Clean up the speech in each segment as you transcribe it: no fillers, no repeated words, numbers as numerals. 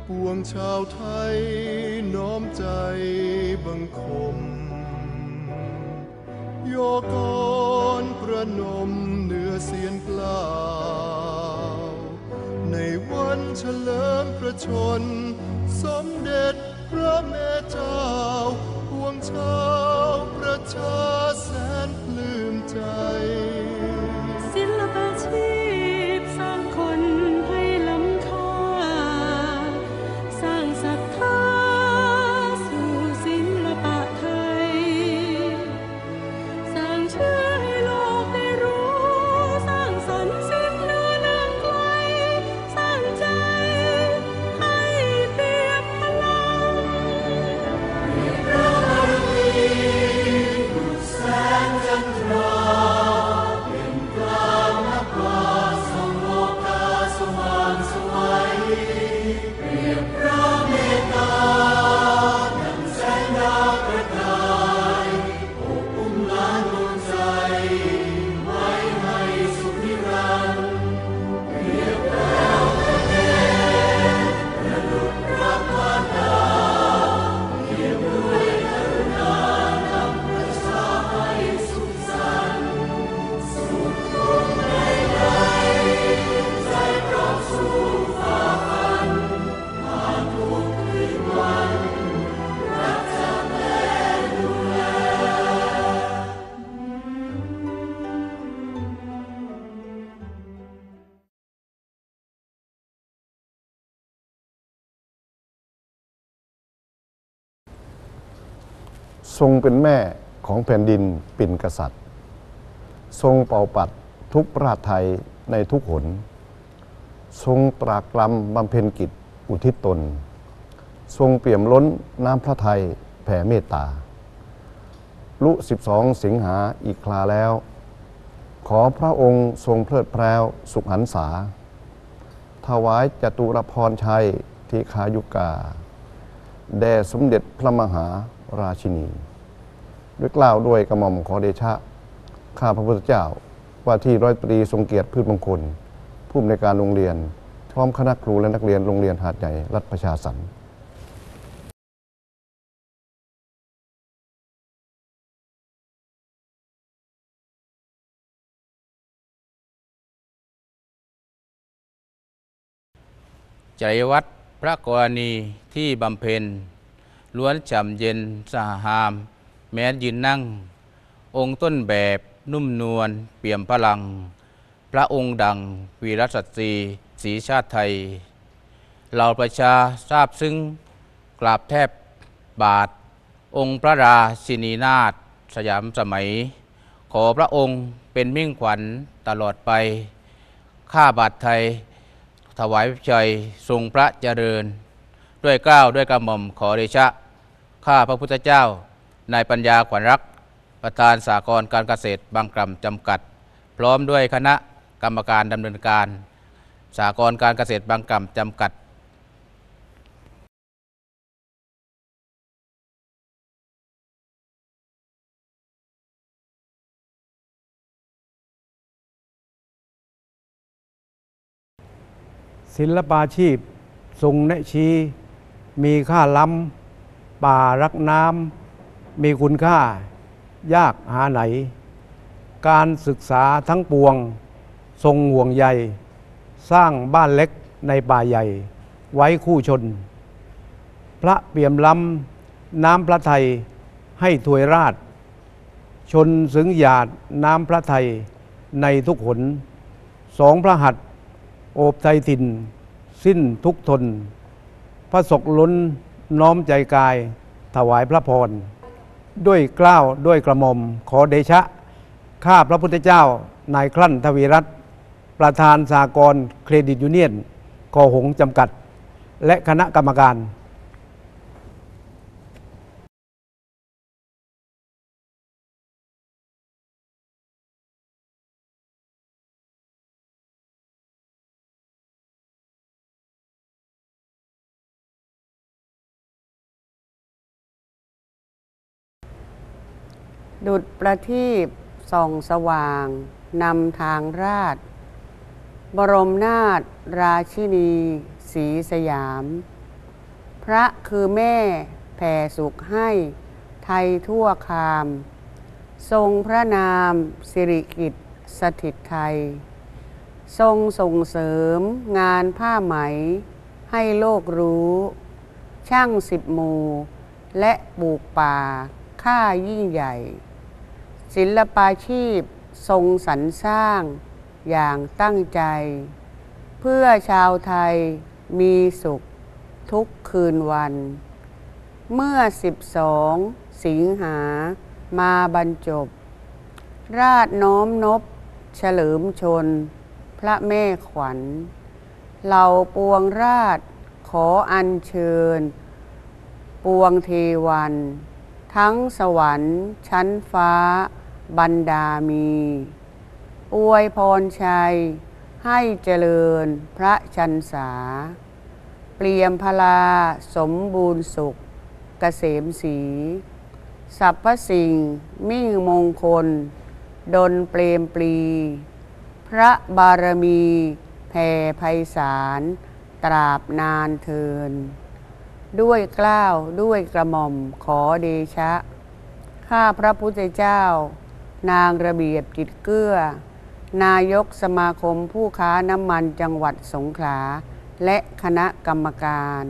ปวงชาวไทยน้อมใจบังคมโยกรประนมเหนือเสียนกล้าวในวันเฉลิมพระชนสมเด็จพระแม่เจ้าปวงชาวประชาแสนปลื้มใจศิลปาชีพสร้างคนให้ล้ำค่าสร้างศรัทธาสู่ศิลปะไทยสร้างชื่อให้โลกได้รู้สร้างสรรค์สิ่งเหนือเลื่องไกลสร้างใจให้เปี่ยมพลังพระบารมีดุจแสงจันทราทรงเป็นแม่ของแผ่นดินปิ่นกษัตริย์ทรงเป่าปัดทุกพระราชไทยในทุกหนทรงตรากตรำบำเพ็ญกิจอุทิศตนทรงเปี่ยมล้นน้ำพระทัยแผ่เมตตาลุ12 สิงหาอีกคราแล้วขอพระองค์ทรงเพลิดเพลินสุขหันษาถวายจตุรพรชัยทีฆายุกาแด่สมเด็จพระมหาราชินีด้วยกล่าวด้วยกระหม่อมขอเดชะข้าพระพุทธเจ้าว่าที่ร้อยตรีทรงเกียรติพืชมงคลผู้อำนวยการโรงเรียนพร้อมคณะครูและนักเรียนโรงเรียนหาดใหญ่รัฐประชาสรรค์จริยวัตรพระกรณีที่บำเพ็ญล้วนฉ่ำเย็นสหหามแม้ยืนนั่งองค์ต้นแบบนุ่มนวลเปี่ยมพลังพระองค์ดังวีรสตรีศรีชาติไทยเหล่าประชาทราบซึ้งกราบแทบบาทองค์พระราชินีนาถสยามสมัยขอพระองค์เป็นมิ่งขวัญตลอดไปข้าบาทไทยถวายชัยทรงพระเจริญด้วยเกล้าด้วยกระหม่อมขอเดชะข้าพระพุทธเจ้านายปัญญาขวัญรักประธานสหกรณ์การเกษตรบางกล่ำจำกัดพร้อมด้วยคณะกรรมการดำเนินการสหกรณ์การเกษตรบางกล่ำจำกัดศิลปาชีพทรงแนะชี้มีค่าล้ำป่ารักน้ำมีคุณค่ายากหาไหนการศึกษาทั้งปวงทรงห่วงใยสร้างบ้านเล็กในป่าใหญ่ไว้คู่ชนพระเปี่ยมล้ำน้ำพระทัยให้ถวยราชชนสึงหยาดน้ำพระทัยในทุกหนสองพระหัตถ์โอบไทยถิ่นสิ้นทุกทนพระศกล้นน้อมใจกายถวายพระพรด้วยเกล้าด้วยกระหม่อมขอเดชะข้าพระพุทธเจ้านายคลั่นทวีรัตน์ประธานสหกรณ์เครดิตยูเนียนคอหงจำกัดและคณะกรรมการดุจประทีปส่องสว่างนำทางราชบรมนาถราชินีศรีสยามระคือแม่แผ่สุขให้ไทยทั่วคามทรงพระนามสิริกิติ์สถิตไทยทรงส่งเสริมงานผ้าไหมให้โลกรู้ช่าง10 หมู่และปลูกป่าค่ายิ่งใหญ่ศิลปาชีพทรงสรรสร้างอย่างตั้งใจเพื่อชาวไทยมีสุขทุกคืนวันเมื่อ12 สิงหามาบรรจบราชน้อมนบเฉลิมชนพระแม่ขวัญเหล่าปวงราชขออัญเชิญปวงเทวันทั้งสวรรค์ชั้นฟ้าบรรดามีอวยพรชัยให้เจริญพระชันษาเปลี่ยมพลาสมบูรณ์สุขเกษมศรีสรรพสิ่งมิ่งมงคลดลเปรมปรีพระบารมีแผ่ไพศาลตราบนานเทินด้วยเกล้าด้วยกระหม่อมขอเดชะข้าพระพุทธเจ้านางระเบียบกิจเกื้อนายกสมาคมผู้ค้าน้ำมันจังหวัดสงขลาและคณะกรรมการ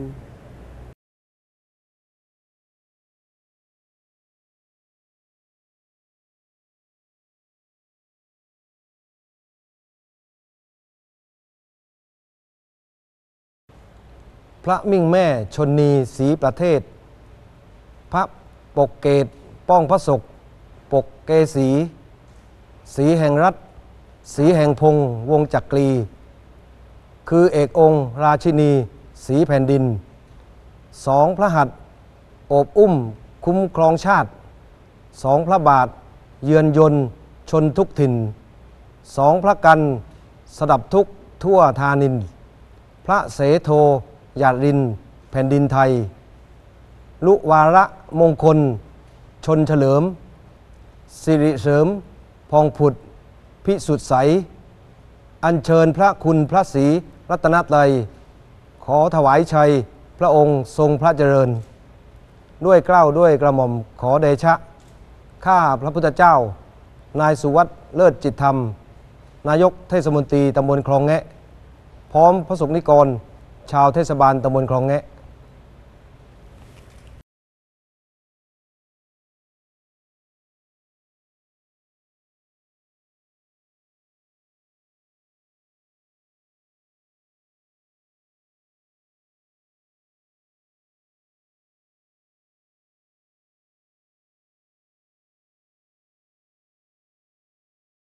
พระมิ่งแม่ชนนีศรีประเทศพระปกเกตป้องพระศกปกเกษีศรีแห่งรัฐศรีแห่งพงศ์วงจักรีคือเอกองค์ราชินีศรีแผ่นดิน2 พระหัตถ์โอบอุ้มคุ้มครองชาติ2 พระบาทเยือนยนต์ชนทุกถิ่น2 พระกันสดับทุกทั่วธานินพระเสโทหยาดรินแผ่นดินไทยลุวาระมงคลชนเฉลิมสิริเสริมพองผุดพิสุทธิ์ใสอัญเชิญพระคุณพระศรีรัตนตรัยขอถวายชัยพระองค์ทรงพระเจริญด้วยเกล้าด้วยกระหม่อมขอเดชะข้าพระพุทธเจ้านายสุวัฒน์เลิศจิตธรรมนายกเทศมนตรีตำบลคลองแงะพร้อมพระสงฆ์นิกรชาวเทศบาลตำบลคลองแงะ